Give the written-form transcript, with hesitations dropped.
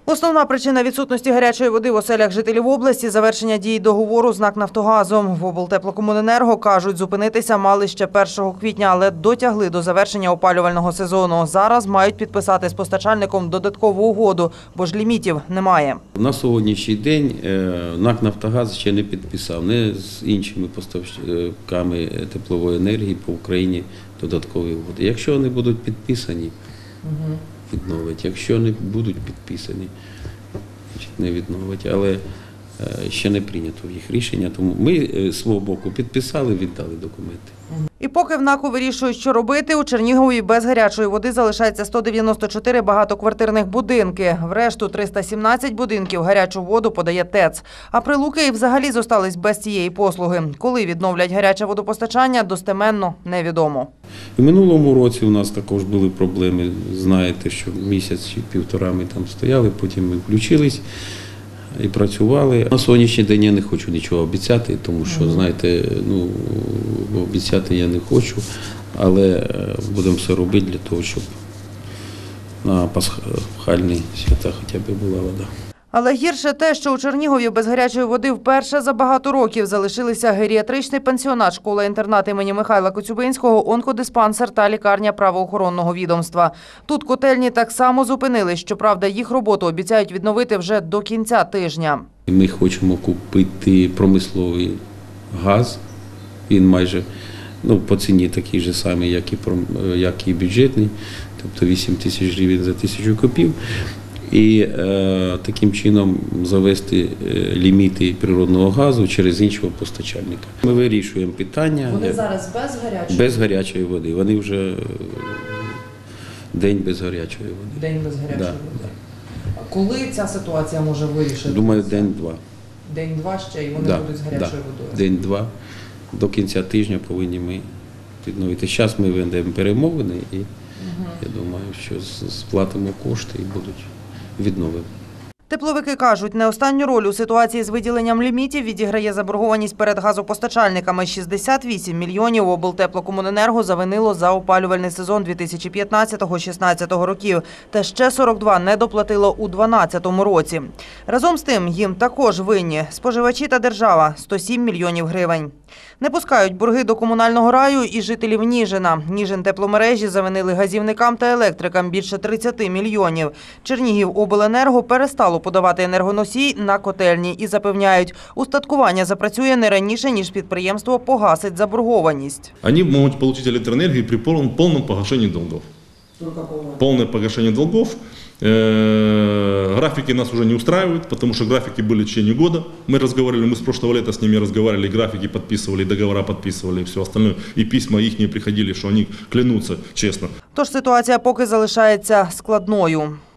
Основна причина відсутності гарячої води в оселях жителів області – завершення дії договору з НАК «Нафтогазом». В облтеплокомуненерго кажуть, зупинитися мали ще 1 квітня, але дотягли до завершення опалювального сезону. Зараз мають підписати з постачальником додаткову угоду, бо ж лімітів немає. На сьогоднішній день НАК «Нафтогаз» ще не підписав, не з іншими поставщиками теплової енергії по Україні додаткові угоди. Якщо вони будуть підписані, відновить. Якщо не будуть підписані, не відновить. Але ще не прийнято їх рішення, тому ми з свого боку підписали, віддали документи. І поки в НАКу вирішують, що робити, у Чернігові без гарячої води залишається 194 багатоквартирних будинки. В решту 317 будинків гарячу воду подає ТЕЦ. А Прилуки і взагалі зостались без цієї послуги. Коли відновлять гаряче водопостачання, достеменно невідомо. У минулому році у нас також були проблеми. Знаєте, що місяць чи півтора ми там стояли, потім ми включились і працювали. На сьогоднішній день я не хочу нічого обіцяти, тому що, знаєте, обіцяти я не хочу, але будемо все робити для того, щоб на пасхальні свята хоча б була вода. Але гірше те, що у Чернігові без гарячої води вперше за багато років залишилися геріатричний пансіонат, школа-інтернат імені Михайла Коцюбинського, онкодиспансер та лікарня правоохоронного відомства. Тут котельні так само зупинились, щоправда, їх роботу обіцяють відновити вже до кінця тижня. Ми хочемо купити промисловий газ, він майже по ціні такий же самий, як і бюджетний, тобто 8 тисяч гривень за 1000 кубів. І таким чином завести ліміти природного газу через іншого постачальника. Ми вирішуємо питання. Вони зараз без гарячої? Без гарячої води. Вони вже день без гарячої води. День без гарячої води. Да. А коли ця ситуація може вирішити? Думаю, день-два. День-два ще і вони будуть з гарячою водою? День-два. До кінця тижня повинні ми відновити. Зараз ми ведемо перемовини і я думаю, що сплатимо кошти і будуть відновимо. Тепловики кажуть, не останню роль у ситуації з виділенням лімітів відіграє заборгованість перед газопостачальниками. 68 мільйонів облтеплокомуненерго завинило за опалювальний сезон 2015-16 років. Та ще 42 не доплатило у 2012 році. Разом з тим, їм також винні споживачі та держава – 107 мільйонів гривень. Не пускають борги до комунального раю і жителів Ніжина. Ніжин-тепломережі завинили газівникам та електрикам більше 30 мільйонів. Чернігівобленерго перестало подавати енергоносій на котельні і запевняють, устаткування запрацює не раніше, ніж підприємство погасить заборгованість. Вони можуть отримати електроенергію при повному погашенні долгов. Полное погашение долгов. Графики нас уже не устраивают, потому что графики были в течение года. Мы с прошлого лета с ними разговаривали, графики подписывали, договора подписывали и все остальное. И письма их не приходили, что они клянутся честно. Тож ситуація поки залишається складною.